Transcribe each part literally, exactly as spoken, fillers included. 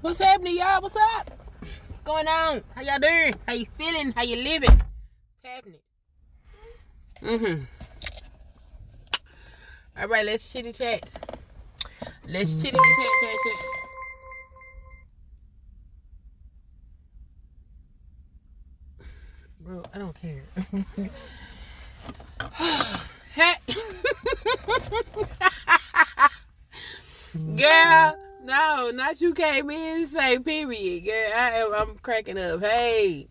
What's happening, y'all? What's up? What's going on? How y'all doing? How you feeling? How you living? What's happening? Mm-hmm. All right, let's chitty chat. Let's chitty chat, chat, chat. Bro, I don't care. Hey. Girl, no, not you came in and say period. Girl, I am, I'm cracking up. Hey.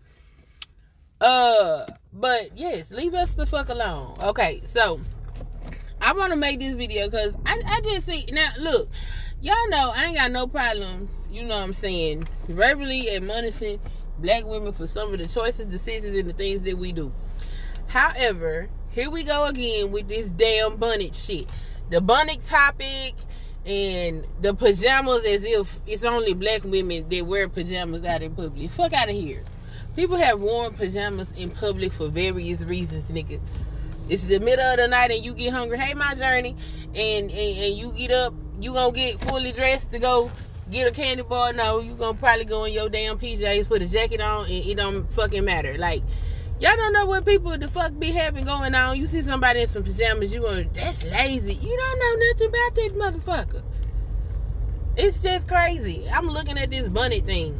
Uh, but yes, leave us the fuck alone. Okay, so I want to make this video because I, I just see, now look, y'all know I ain't got no problem, you know what I'm saying, verbally admonishing black women for some of the choices, decisions, and the things that we do. However, here we go again with this damn bonnet shit. The bonnet topic and the pajamas as if it's only black women that wear pajamas out in public. Fuck out of here. People have worn pajamas in public for various reasons, nigga. It's the middle of the night and you get hungry. Hey, my journey. And, and, and you get up, you gonna get fully dressed to go get a candy bar. No, you gonna probably go in your damn P Js, put a jacket on, and it don't fucking matter. Like, y'all don't know what people the fuck be having going on. You see somebody in some pajamas, you going, that's lazy. You don't know nothing about that motherfucker. It's just crazy. I'm looking at this bonnet thing.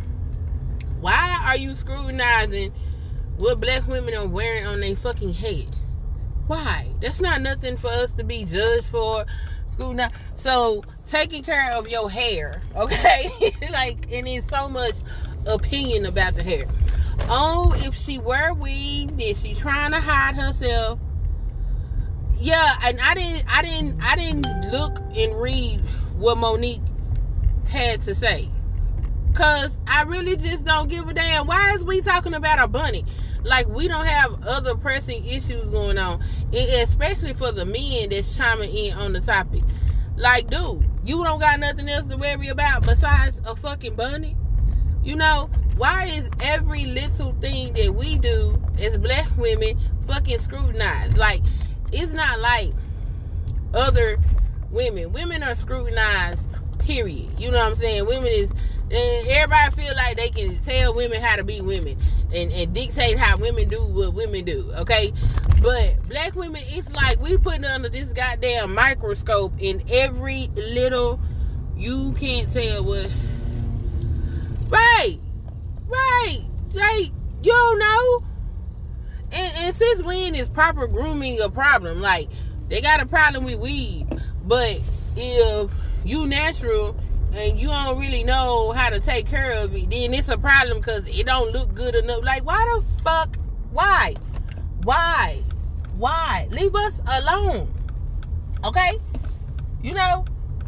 Why are you scrutinizing what black women are wearing on their fucking head? Why? That's not nothing for us to be judged for. Scrutinize. So, taking care of your hair, okay? Like, and there's so much opinion about the hair. Oh, if she wear weave, then she trying to hide herself. Yeah, and I didn't, I didn't, I didn't look and read what Monique had to say. Cause I really just don't give a damn. Why is we talking about a bunny? Like we don't have other pressing issues going on. And especially for the men that's chiming in on the topic. Like, dude, you don't got nothing else to worry about besides a fucking bunny? You know, why is every little thing that we do as black women fucking scrutinized? Like, it's not like other women. Women are scrutinized, period. You know what I'm saying? Women is... And everybody feel like they can tell women how to be women and, and dictate how women do what women do, okay? But black women, it's like we put under this goddamn microscope in every little, you can't tell what. Right, right, like, you don't know. And, and since when is proper grooming a problem? Like, they got a problem with weed, but if you natural and you don't really know how to take care of it, then it's a problem because it don't look good enough. Like, why the fuck? Why? Why? Why? Leave us alone. Okay? You know?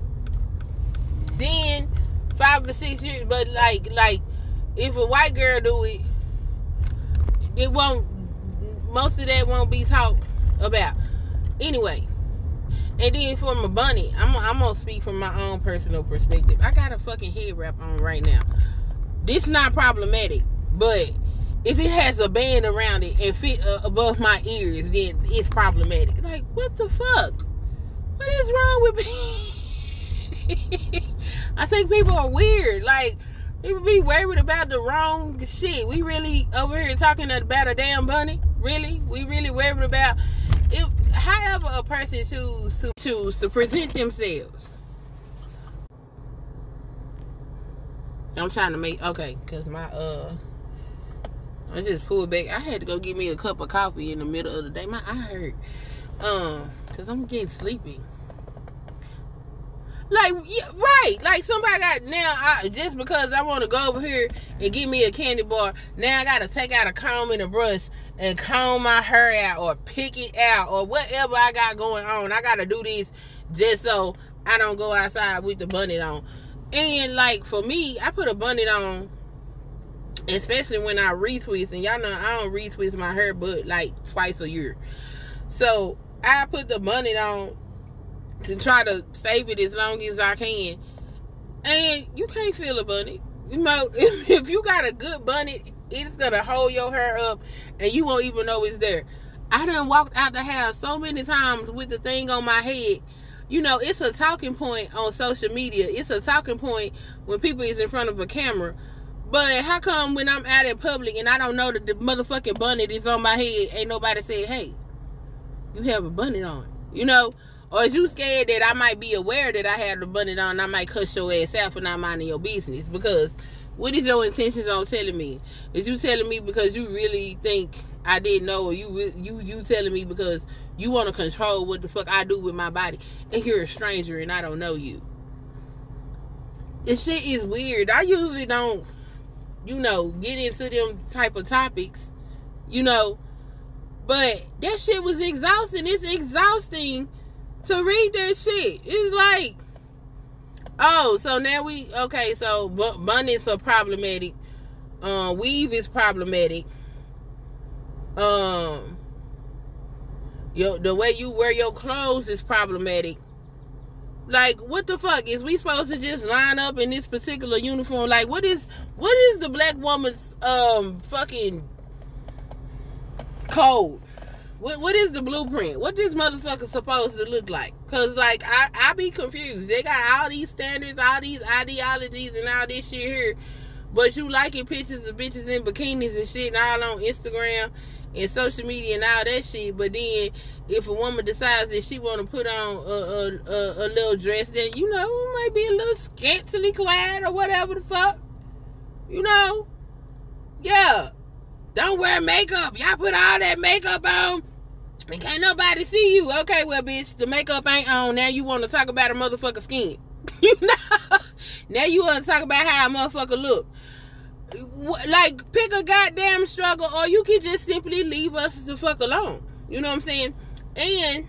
Then, five to six years, but like, like, if a white girl do it, it won't, most of that won't be talked about. Anyway. And then from a bunny, I'm, I'm going to speak from my own personal perspective. I got a fucking head wrap on right now. This not problematic, but if it has a band around it and fit uh, above my ears, then it's problematic. Like, what the fuck? What is wrong with me? I think people are weird. Like, people be worried about the wrong shit. We really over here talking about a damn bunny? Really? We really worried about... If, however a person choose to choose to present themselves. I'm trying to make okay, cause my uh, I just pulled back. I had to go get me a cup of coffee in the middle of the day. My eye hurt, um, cause I'm getting sleepy. Like, yeah, right, like somebody got now. I, just because I want to go over here and get me a candy bar, now I gotta take out a comb and a brush and comb my hair out or pick it out or whatever I got going on. I gotta do this just so I don't go outside with the bonnet on. And like for me, I put a bonnet on, especially when I retwist. And y'all know I don't retwist my hair but like twice a year. So I put the bonnet on to try to save it as long as I can. And you can't feel a bonnet. You know, if, if you got a good bonnet, it's gonna hold your hair up and you won't even know it's there. I done walked out the house so many times with the thing on my head you know, it's a talking point on social media. It's a talking point when people is in front of a camera. But how come when I'm out in public and I don't know that the motherfucking bonnet is on my head, ain't nobody say, hey, you have a bonnet on, you know? Or is you scared that I might be aware that I have the bonnet on and I might cuss your ass out for not minding your business? Because what is your intentions on telling me? Is you telling me because you really think I didn't know, or you you you telling me because you want to control what the fuck I do with my body, and you're a stranger and I don't know you? This shit is weird. I usually don't, you know, get into them type of topics, you know, but that shit was exhausting. It's exhausting to read that shit. It's like, oh, so now we, okay, so bonnets are problematic. Um, weave is problematic. Um, your, the way you wear your clothes is problematic. Like, what the fuck? Is we supposed to just line up in this particular uniform? Like, what is, what is the black woman's, um, fucking code? What, what is the blueprint? What this motherfucker supposed to look like? Because, like, I, I be confused. They got all these standards, all these ideologies, and all this shit here. But you liking pictures of bitches in bikinis and shit and all on Instagram and social media and all that shit. But then, if a woman decides that she want to put on a, a, a, a little dress, then, you know, might be a little scantily clad or whatever the fuck. You know? Yeah. Don't wear makeup. Y'all put all that makeup on and can't nobody see you. Okay, well, bitch, the makeup ain't on. Now you want to talk about a motherfucker skin. You know? Now you want to talk about how a motherfucker look. Like, pick a goddamn struggle, or you can just simply leave us the fuck alone. You know what I'm saying? And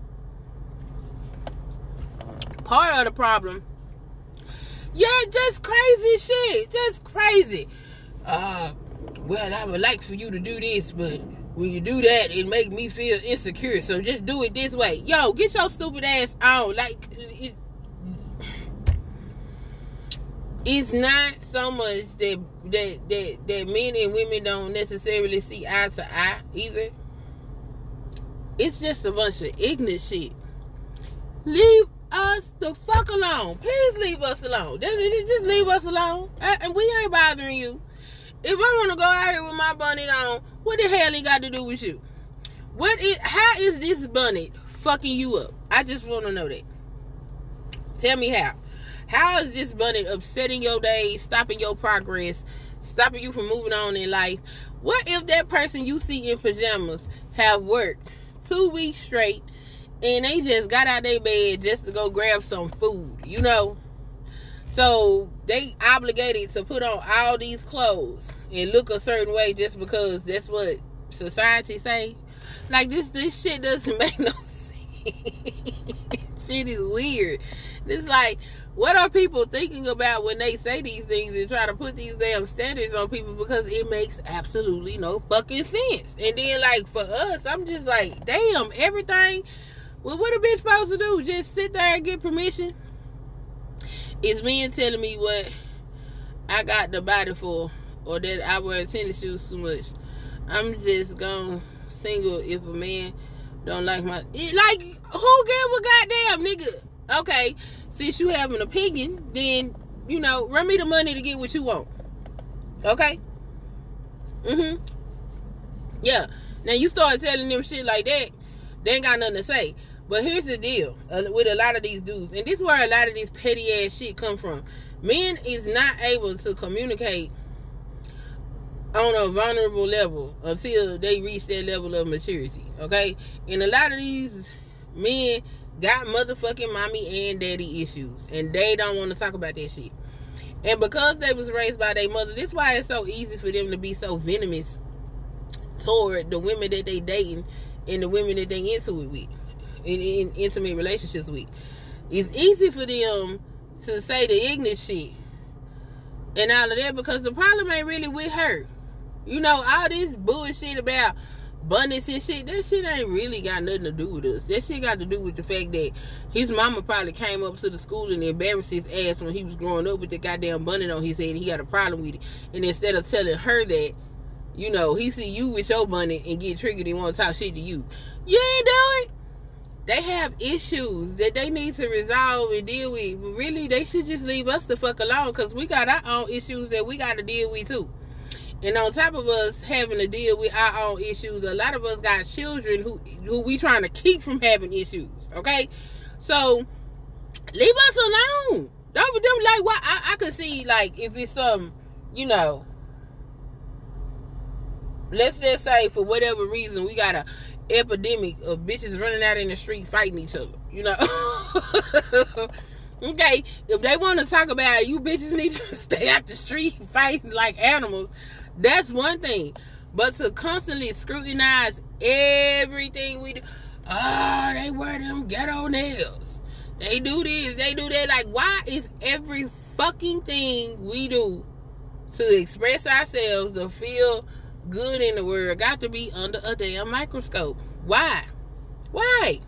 part of the problem, yeah, just crazy shit. Just crazy. Uh, well, I would like for you to do this, but when you do that, it make me feel insecure. So just do it this way. Yo, get your stupid ass on. Like, it, it's not so much that, that that that men and women don't necessarily see eye to eye either. It's just a bunch of ignorant shit. Leave us the fuck alone. Please leave us alone. Just, just leave us alone. And we ain't bothering you. If I want to go out here with my bonnet on, what the hell it got to do with you? What is? How is this bonnet fucking you up? I just want to know that. Tell me how. How is this bonnet upsetting your day, stopping your progress, stopping you from moving on in life? What if that person you see in pajamas have worked two weeks straight and they just got out their bed just to go grab some food, you know? So they obligated to put on all these clothes and look a certain way just because that's what society say. Like, this this shit doesn't make no sense. Shit is weird. It's like, what are people thinking about when they say these things and try to put these damn standards on people? Because it makes absolutely no fucking sense. And then, like, for us, I'm just like, damn, everything. Well, what a bitch supposed to do? Just sit there and get permission? It's men telling me what I got the body for, or that I wear tennis shoes too much. I'm just gonna single if a man don't like my... Like, who give a goddamn, nigga? Okay, since you have an opinion, then, you know, run me the money to get what you want. Okay? Mm-hmm. Yeah. Now, you start telling them shit like that, they ain't got nothing to say. But here's the deal uh, with a lot of these dudes, and this is where a lot of this petty ass shit come from. Men is not able to communicate on a vulnerable level until they reach that level of maturity, okay? And a lot of these men got motherfucking mommy and daddy issues, and they don't want to talk about that shit. And because they was raised by their mother, this is why it's so easy for them to be so venomous toward the women that they dating and the women that they into it with, in, in intimate relationships with. It's easy for them to say the ignorant shit and all of that because the problem ain't really with her. You know, all this bullshit about bonnets and shit, that shit ain't really got nothing to do with us. That shit got to do with the fact that his mama probably came up to the school and embarrassed his ass when he was growing up with the goddamn bonnet on his head and he got a problem with it. And instead of telling her that, you know, he see you with your bonnet and get triggered and want to talk shit to you. You ain't do it. They have issues that they need to resolve and deal with. But really, they should just leave us the fuck alone, because we got our own issues that we got to deal with too. And on top of us having to deal with our own issues, a lot of us got children who who we trying to keep from having issues. Okay, so leave us alone. Don't be them like why I, I could see, like, if it's some, you know, let's just say for whatever reason we got a epidemic of bitches running out in the street fighting each other, you know. Okay, if they want to talk about you bitches need to stay out the street fighting like animals, that's one thing. But to constantly scrutinize everything we do, oh, they wear them ghetto nails, they do this, they do that. Like, why is every fucking thing we do to express ourselves, to feel good in the world, got to be under a damn microscope? Why? Why?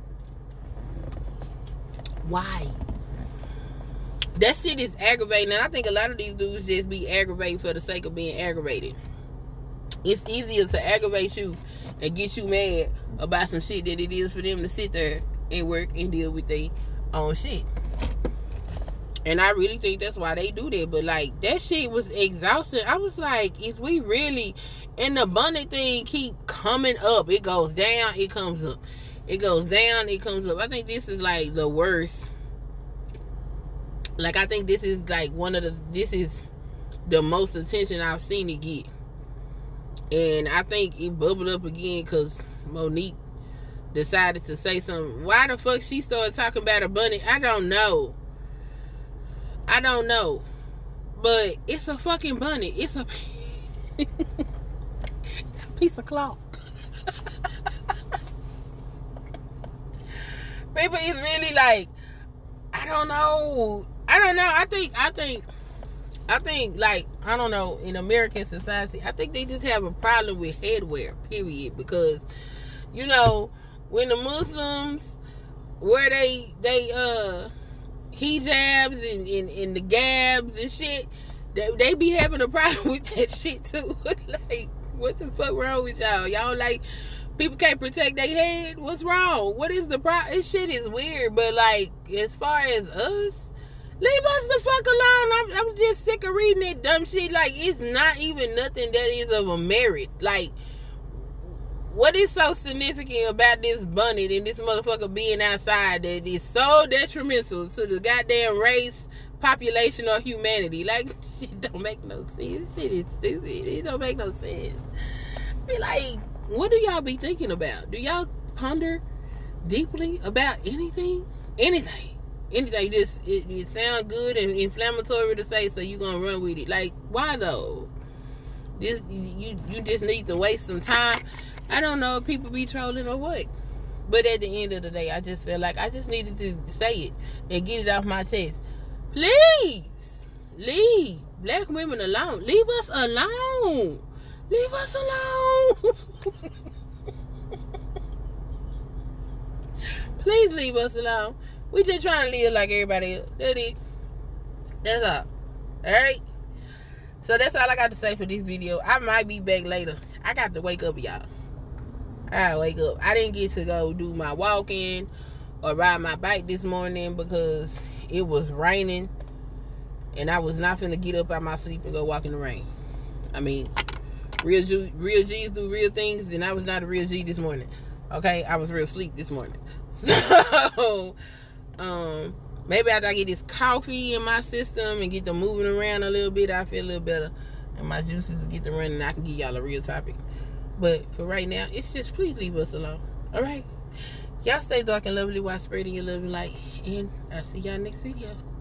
Why? That shit is aggravating, and I think a lot of these dudes just be aggravated for the sake of being aggravated. It's easier to aggravate you and get you mad about some shit than it is for them to sit there and work and deal with their own shit. And I really think that's why they do that. But, like, that shit was exhausting. I was like, is we really... And the bunny thing keep coming up. It goes down, it comes up. It goes down, it comes up. I think this is, like, the worst. Like, I think this is, like, one of the... This is the most attention I've seen it get. And I think it bubbled up again because Monique decided to say something. Why the fuck she started talking about a bunny? I don't know. I don't know. But it's a fucking bunny. It's a... it's a piece of cloth. People, it's really like... I don't know. I don't know. I think... I think... I think, like, I don't know, in American society, I think they just have a problem with headwear, period. Because, you know, when the Muslims wear they, they, uh, hijabs and, and, and the gabs and shit, they, they be having a problem with that shit, too. Like, what the fuck wrong with y'all? Y'all, like, people can't protect their head? What's wrong? What is the problem? This shit is weird, but, like, as far as us, leave us the fuck alone. I'm, I'm just sick of reading that dumb shit. Like, it's not even nothing that is of a merit. Like, what is so significant about this bunny and this motherfucker being outside that is so detrimental to the goddamn race, population, or humanity? Like, shit don't make no sense. Shit is stupid. It don't make no sense. Be like, what do y'all be thinking about? Do y'all ponder deeply about anything? Anything. Anything, just it, it sound good and inflammatory to say, so you gonna run with it. Like, why though? This you you just need to waste some time. I don't know if people be trolling or what, but at the end of the day, I just feel like I just needed to say it and get it off my chest. Please leave black women alone. Leave us alone. Leave us alone. Please leave us alone. We just trying to live like everybody else. That's it. That's all. Alright? So that's all I got to say for this video. I might be back later. I got to wake up, y'all. I gotta wake up. I didn't get to go do my walking or ride my bike this morning because it was raining. And I was not finna get up out my sleep and go walk in the rain. I mean, real, G, real G's do real things, and I was not a real G this morning. Okay? I was real sleep this morning. So... Um, maybe after I get this coffee in my system and get them moving around a little bit, I feel a little better. And my juices get them running, I can give y'all a real topic. But for right now, it's just please leave us alone. Alright? Y'all stay dark and lovely while spreading your love and light. And I'll see y'all next video.